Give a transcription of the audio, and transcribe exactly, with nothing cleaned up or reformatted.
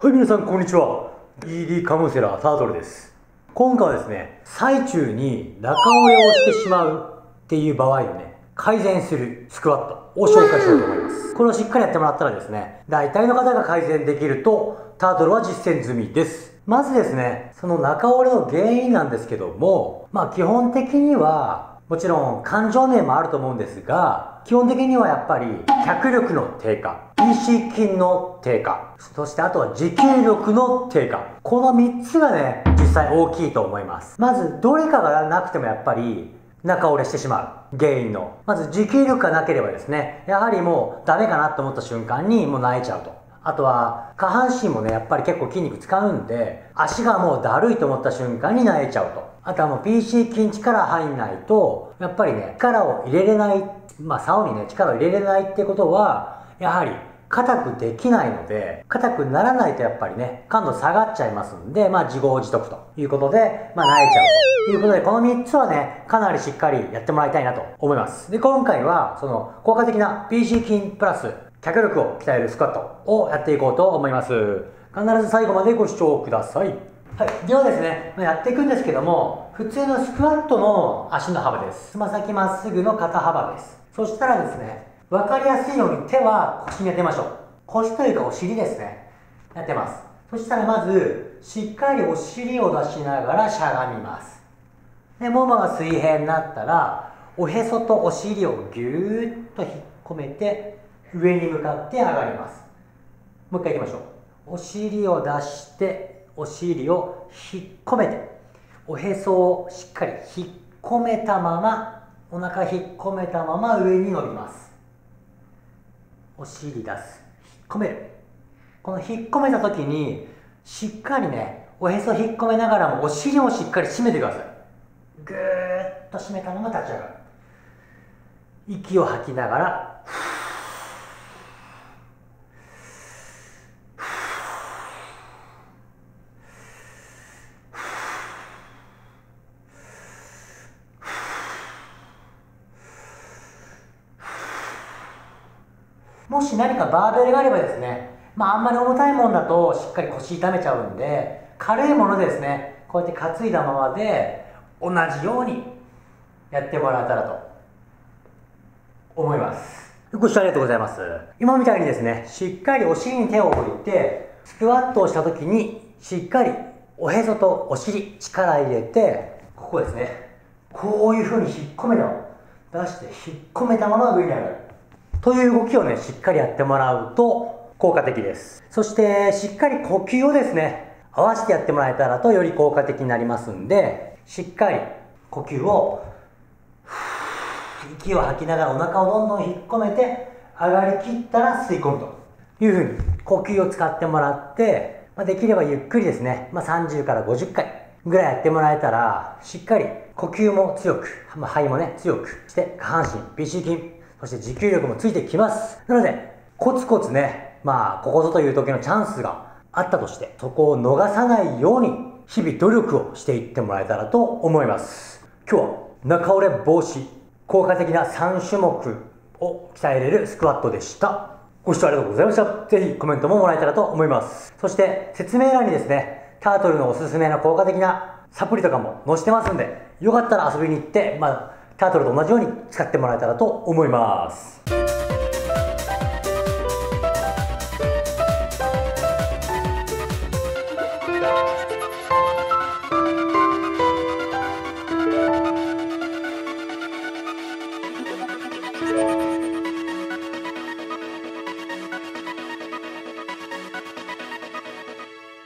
はい、皆さんこんにちは。 イーディー カウンセラータートルです。今回はですね、最中に中折れをしてしまうっていう場合をね、改善するスクワットを紹介しようと思います。これをしっかりやってもらったらですね、大体の方が改善できるとタートルは実践済みです。まずですね、その中折れの原因なんですけども、まあ基本的にはもちろん感情面もあると思うんですが、基本的にはやっぱり脚力の低下、ピーシー 筋の低下、そしてあとは持久力の低下。このみっつがね、実際大きいと思います。まずどれかがなくてもやっぱり中折れしてしまう原因の、まず持久力がなければですね、やはりもうダメかなと思った瞬間にもう泣いちゃうと。あとは下半身もね、やっぱり結構筋肉使うんで、足がもうだるいと思った瞬間に泣いちゃうと。あとはもう ピーシー 筋力入んないと、やっぱりね、力を入れれない、まあ竿にね、力を入れれないってことは、やはり硬くできないので、硬くならないとやっぱりね、感度下がっちゃいますんで、まあ自業自得ということで、まあ泣いちゃうということで、このみっつはね、かなりしっかりやってもらいたいなと思います。で、今回は、その効果的な ピーシー 筋プラス、脚力を鍛えるスクワットをやっていこうと思います。必ず最後までご視聴ください。はい。ではですね、やっていくんですけども、普通のスクワットの足の幅です。つま先まっすぐの肩幅です。そしたらですね、分かりやすいように手は腰に当てましょう。腰というかお尻ですね。やってます。そしたらまず、しっかりお尻を出しながらしゃがみます。で、ももが水平になったら、おへそとお尻をぎゅーっと引っ込めて、上に向かって上がります。もう一回いきましょう。お尻を出して、お尻を引っ込めて、おへそをしっかり引っ込めたまま、お腹引っ込めたまま上に伸びます。お尻出す。引っ込める。この引っ込めた時に、しっかりね、おへそ引っ込めながらもお尻をしっかり締めてください。ぐーっと締めたまま立ち上がる。息を吐きながら、もし何かバーベルがあればですね、まああんまり重たいものだとしっかり腰痛めちゃうんで、軽いものでですね、こうやって担いだままで同じようにやってもらえたらと思います。ご視聴ありがとうございます。今みたいにですね、しっかりお尻に手を置いて、スクワットをした時にしっかりおへそとお尻力入れて、ここですね、こういう風に引っ込めたまま出して引っ込めたまま上に上がるという動きをね、しっかりやってもらうと効果的です。そして、しっかり呼吸をですね、合わせてやってもらえたらとより効果的になりますんで、しっかり呼吸を、息を吐きながらお腹をどんどん引っ込めて、上がりきったら吸い込むというふうに呼吸を使ってもらって、まあ、できればゆっくりですね、まあ、さんじゅうからごじゅっかいぐらいやってもらえたら、しっかり呼吸も強く、まあ、肺もね、強くして、下半身、ピーシー 筋、そして持久力もついてきます。なので、コツコツね、まあ、ここぞという時のチャンスがあったとして、そこを逃さないように、日々努力をしていってもらえたらと思います。今日は、中折れ防止、効果的なさんしゅもくを鍛えれるスクワットでした。ご視聴ありがとうございました。ぜひコメントももらえたらと思います。そして、説明欄にですね、タートルのおすすめの効果的なサプリとかも載せてますんで、よかったら遊びに行って、まあ、タートルと同じように使ってもらえたらと思います。